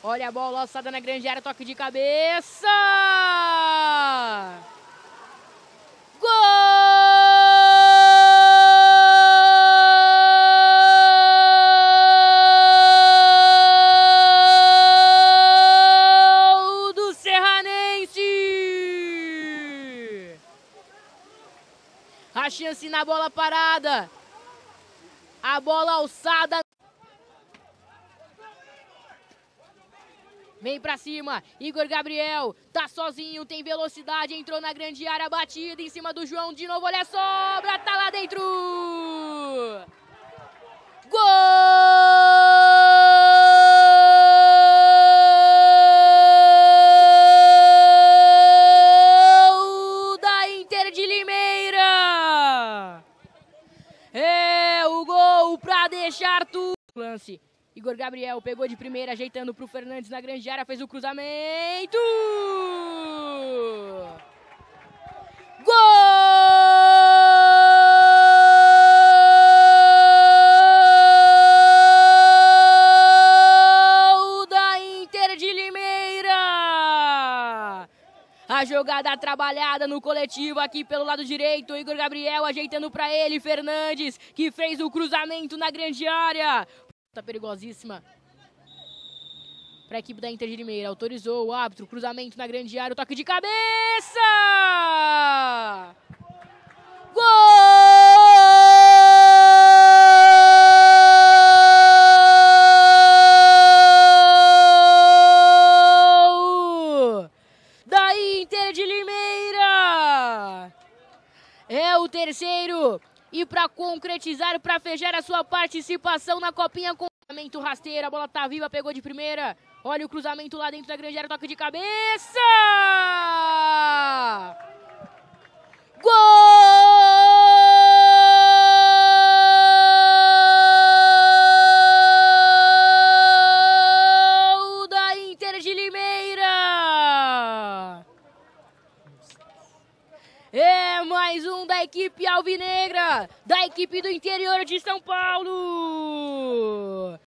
Olha a bola alçada na grande área, toque de cabeça! Gol do Serranense! A chance na bola parada. A bola alçada. Vem pra cima, Igor Gabriel, tá sozinho, tem velocidade, entrou na grande área, batida em cima do João, de novo, olha a sobra, tá lá dentro! Gol da Inter de Limeira! É o gol pra deixar tudo. Lance. Igor Gabriel pegou de primeira, ajeitando pro Fernandes na grande área, fez o cruzamento! Gol da Inter de Limeira! A jogada trabalhada no coletivo aqui pelo lado direito, Igor Gabriel ajeitando para ele, Fernandes, que fez o cruzamento na grande área. Tá perigosíssima para a equipe da Inter de Limeira. Autorizou o árbitro, cruzamento na grande área, o toque de cabeça! Gol da Inter de Limeira! É o terceiro. E para concretizar, para fechar a sua participação na Copinha com cruzamento rasteiro, a bola tá viva, pegou de primeira. Olha o cruzamento lá dentro da grande área, toque de cabeça! Gol da Inter de Limeira! É mais um da equipe alvinegra, da equipe do interior de São Paulo.